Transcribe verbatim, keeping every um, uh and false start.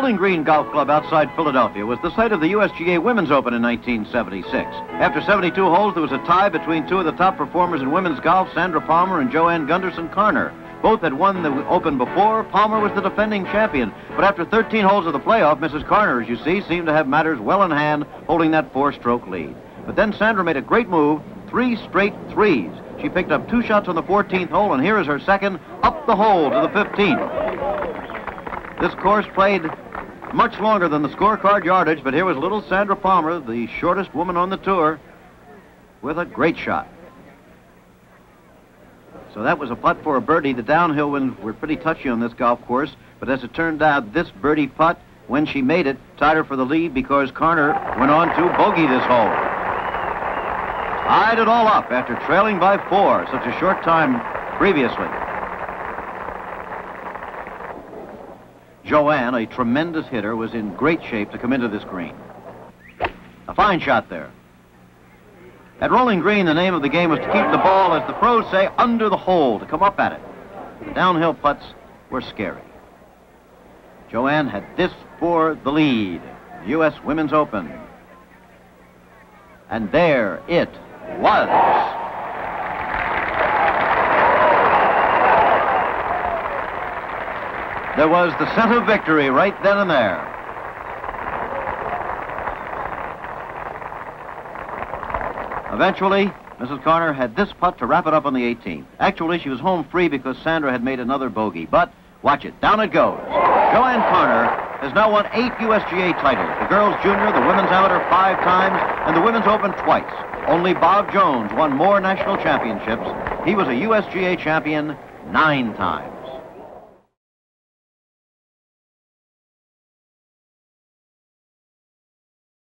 Rolling Green Golf Club outside Philadelphia was the site of the U S G A Women's Open in nineteen seventy-six. After seventy-two holes, there was a tie between two of the top performers in women's golf, Sandra Palmer and Joanne Gunderson Carner. Both had won the Open before. Palmer was the defending champion. But after thirteen holes of the playoff, Missus Carner, as you see, seemed to have matters well in hand, holding that four-stroke lead. But then Sandra made a great move, three straight threes. She picked up two shots on the fourteenth hole, and here is her second, up the hole to the fifteenth. This course played much longer than the scorecard yardage, but here was little Sandra Palmer, the shortest woman on the tour, with a great shot. So that was a putt for a birdie. The downhill winds were pretty touchy on this golf course, but as it turned out, this birdie putt, when she made it, tied her for the lead because Carner went on to bogey this hole. Tied it all up after trailing by four such a short time previously. Joanne, a tremendous hitter, was in great shape to come into this green. A fine shot there. At Rolling Green, the name of the game was to keep the ball, as the pros say, under the hole, to come up at it. The downhill putts were scary. Joanne had this for the lead, the U S Women's Open. And there it was. There was the scent of victory right then and there. Eventually, Missus Carner had this putt to wrap it up on the eighteenth. Actually, she was home free because Sandra had made another bogey. But, watch it, down it goes. Joanne Carner has now won eight U S G A titles. The girls' junior, the women's amateur five times, and the women's open twice. Only Bob Jones won more national championships. He was a U S G A champion nine times.